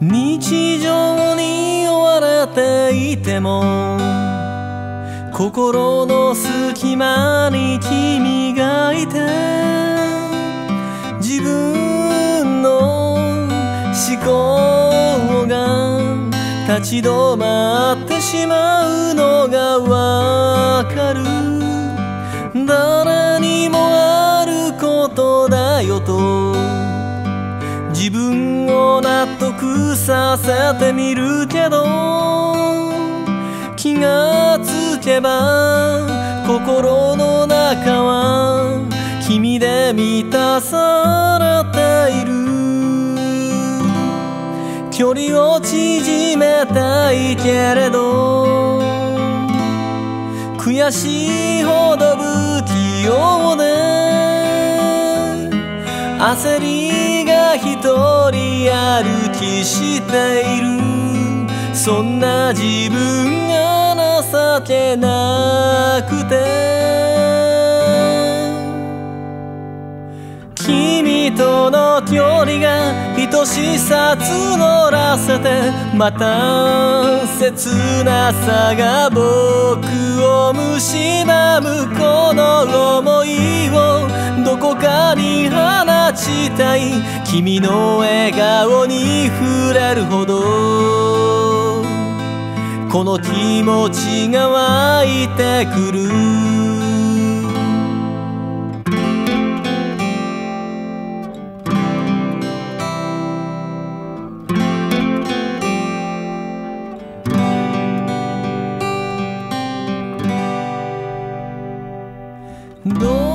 日常に追われていても心の隙間に君がいて、自分の思考が立ち止まってしまうのがわかる。誰にもあることだよと自分を納得させてみるけど、気がつけば心の中は君で満たされている。距離を縮めたいけれど悔しいほど不器用で、焦りが一人歩きしている。そんな自分が情けなくて、君との距離が愛しさ募らせて、また切なさが僕を蝕む。この想いをどこかに放ちたい。君の笑顔に触れるほどこの気持ちが湧いてくる。どう